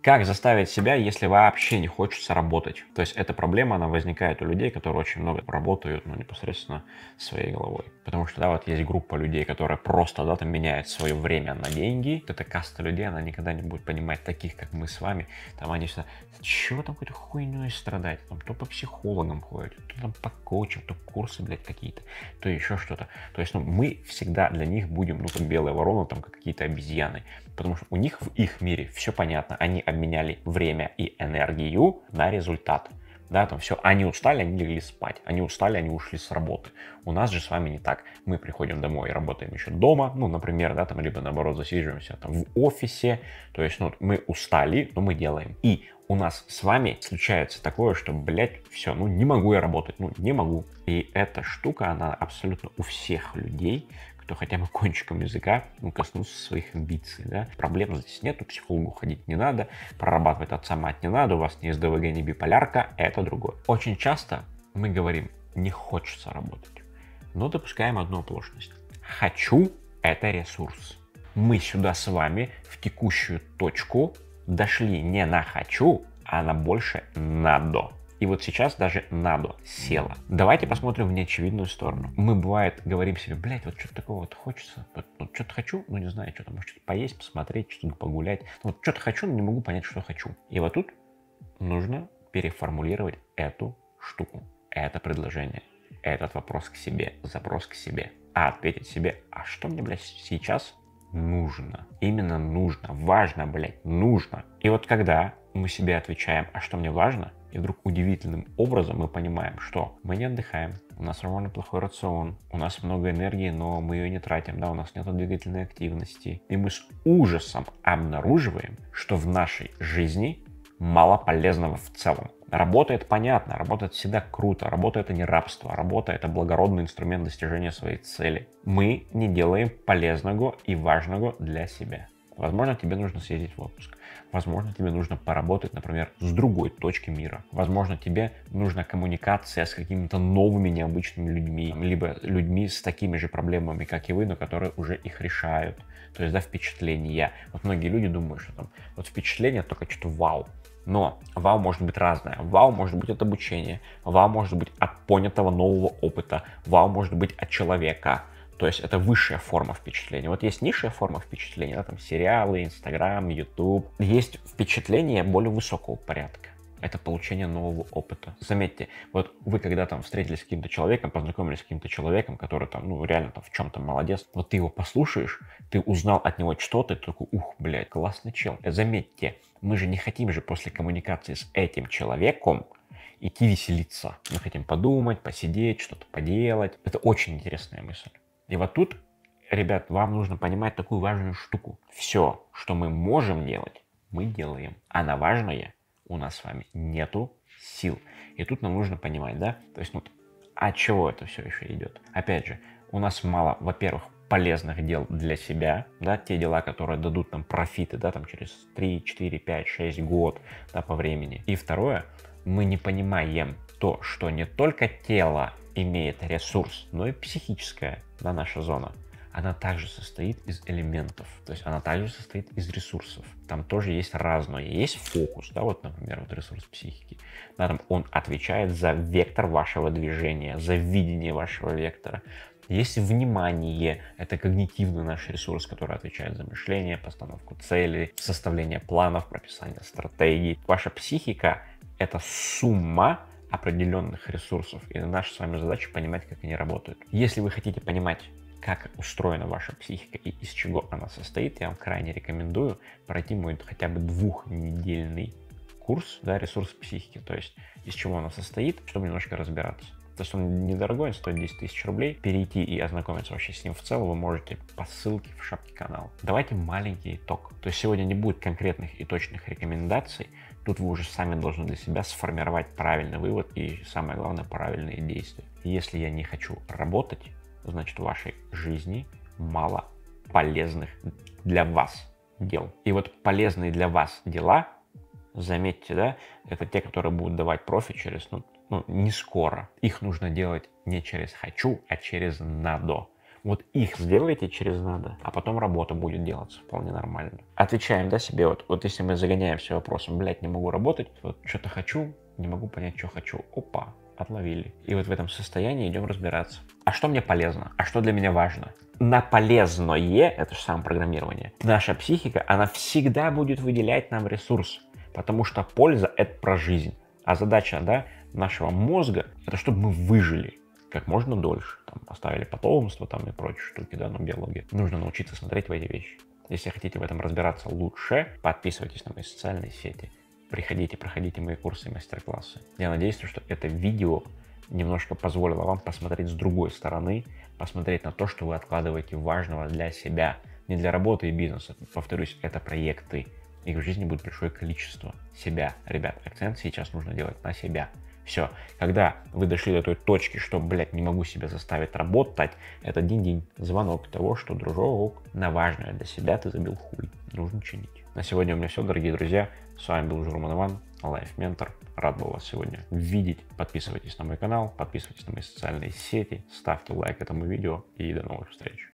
Как заставить себя, если вообще не хочется работать? То есть эта проблема, она возникает у людей, которые очень много работают, ну, непосредственно своей головой. Потому что, да, вот есть группа людей, которые просто, да, там меняют свое время на деньги. Вот эта каста людей, она никогда не будет понимать таких, как мы с вами. Там они всегда, чего там какой-то хуйней страдать? Там то по психологам ходят, то там по коучам, то курсы, блядь, какие-то, то еще что-то. То есть, ну, мы всегда для них будем, ну, как белая ворона, там, как какие-то обезьяны. Потому что у них в их мире все понятно. Они обменяли время и энергию на результат. Да, там все, они устали, они легли спать. Они устали, они ушли с работы. У нас же с вами не так. Мы приходим домой и работаем еще дома, ну, например, да, там, либо наоборот засиживаемся там в офисе. То есть, ну, мы устали, но мы делаем. И у нас с вами случается такое, что, блядь, все, ну, не могу я работать, ну, не могу. И эта штука, она абсолютно у всех людей, кто хотя бы кончиком языка, ну, коснулся своих амбиций, да. Проблем здесь нет, к психологу ходить не надо, прорабатывать отца мать не надо, у вас не СДВГ, не биполярка, это другое. Очень часто мы говорим, не хочется работать, но допускаем одну оплошность. Хочу – это ресурс. Мы сюда с вами в текущую точку дошли не на хочу, а на больше надо. И вот сейчас даже надо села. Давайте посмотрим в неочевидную сторону. Мы, бывает, говорим себе, блядь, вот что-то такого вот хочется, вот что-то хочу, ну не знаю, что-то, может, что-то поесть, посмотреть, что-то погулять. Вот что-то хочу, но не могу понять, что хочу. И вот тут нужно переформулировать эту штуку, это предложение, этот вопрос к себе, запрос к себе. А ответить себе, а что мне, блядь, сейчас нужно? Именно нужно, важно, блядь, нужно. И вот когда мы себе отвечаем, а что мне важно, и вдруг удивительным образом мы понимаем, что мы не отдыхаем, у нас нормально плохой рацион, у нас много энергии, но мы ее не тратим, да, у нас нет двигательной активности. И мы с ужасом обнаруживаем, что в нашей жизни мало полезного в целом. Работа — это понятно, работа — это всегда круто, работа — это не рабство, работа — это благородный инструмент достижения своей цели. Мы не делаем полезного и важного для себя. Возможно, тебе нужно съездить в отпуск. Возможно, тебе нужно поработать, например, с другой точки мира. Возможно, тебе нужна коммуникация с какими-то новыми необычными людьми, либо людьми с такими же проблемами, как и вы, но которые уже их решают. То есть, да, впечатления. Вот многие люди думают, что там вот впечатление только что-то вау. Но вау может быть разное. Вау может быть от обучения. Вау может быть от понятого нового опыта. Вау может быть от человека. То есть это высшая форма впечатления. Вот есть низшая форма впечатления, да, там сериалы, Инстаграм, Ютуб. Есть впечатление более высокого порядка. Это получение нового опыта. Заметьте, вот вы когда там встретились с каким-то человеком, познакомились с каким-то человеком, который там, ну, реально там в чем-то молодец, вот ты его послушаешь, ты узнал от него что-то, и ты такой, ух, блядь, классный чел. Заметьте, мы же не хотим же после коммуникации с этим человеком идти веселиться. Мы хотим подумать, посидеть, что-то поделать. Это очень интересная мысль. И вот тут, ребят, вам нужно понимать такую важную штуку. Все, что мы можем делать, мы делаем. А на важное у нас с вами нету сил. И тут нам нужно понимать, да, то есть, ну, от чего это все еще идет. Опять же, у нас мало, во-первых, полезных дел для себя, да, те дела, которые дадут нам профиты, да, там через 3, 4, 5, 6 год, да, по времени. И второе, мы не понимаем то, что не только тело имеет ресурс, но и психическая, да, наша зона. Она также состоит из элементов, то есть она также состоит из ресурсов. Там тоже есть разное. Есть фокус, да, вот, например, вот ресурс психики. Да, там он отвечает за вектор вашего движения, за видение вашего вектора. Есть внимание, это когнитивный наш ресурс, который отвечает за мышление, постановку целей, составление планов, прописание стратегий. Ваша психика — это сумма определенных ресурсов, и наша с вами задача понимать, как они работают. Если вы хотите понимать, как устроена ваша психика и из чего она состоит, я вам крайне рекомендую пройти мой хотя бы 2-недельный курс, да, ресурс психики, то есть из чего она состоит, чтобы немножко разбираться. То есть он недорогой, он стоит 10 тысяч рублей. Перейти и ознакомиться вообще с ним в целом вы можете по ссылке в шапке канала. Давайте маленький итог. То есть сегодня не будет конкретных и точных рекомендаций. Тут вы уже сами должны для себя сформировать правильный вывод и, самое главное, правильные действия. Если я не хочу работать, значит, в вашей жизни мало полезных для вас дел. И вот полезные для вас дела, заметьте, да, это те, которые будут давать профит через, не скоро. Их нужно делать не через хочу, а через надо. Вот их сделайте через надо, а потом работа будет делаться вполне нормально. Отвечаем, да, себе, вот если мы загоняемся вопросом, блядь, не могу работать, вот что-то хочу, не могу понять, что хочу. Опа, отловили. И вот в этом состоянии идем разбираться. А что мне полезно? А что для меня важно? На полезное, это же самопрограммирование, наша психика, она всегда будет выделять нам ресурс, потому что польза — это про жизнь. А задача, да, нашего мозга — это чтобы мы выжили как можно дольше. Там, оставили потомство там, и прочие штуки, да, но биология. Нужно научиться смотреть в эти вещи. Если хотите в этом разбираться лучше, подписывайтесь на мои социальные сети. Приходите, проходите мои курсы и мастер-классы. Я надеюсь, что это видео немножко позволило вам посмотреть с другой стороны, посмотреть на то, что вы откладываете важного для себя. Не для работы и бизнеса. Повторюсь, это проекты. Их в жизни будет большое количество. Себя. Ребят, акцент сейчас нужно делать на себя. Все. Когда вы дошли до той точки, что, блядь, не могу себя заставить работать, это динь-динь, звонок того, что, дружок, на важное для себя ты забил хуй. Нужно чинить. На сегодня у меня все, дорогие друзья. С вами был Журман Иван, Life Mentor. Рад был вас сегодня видеть. Подписывайтесь на мой канал, подписывайтесь на мои социальные сети, ставьте лайк этому видео и до новых встреч.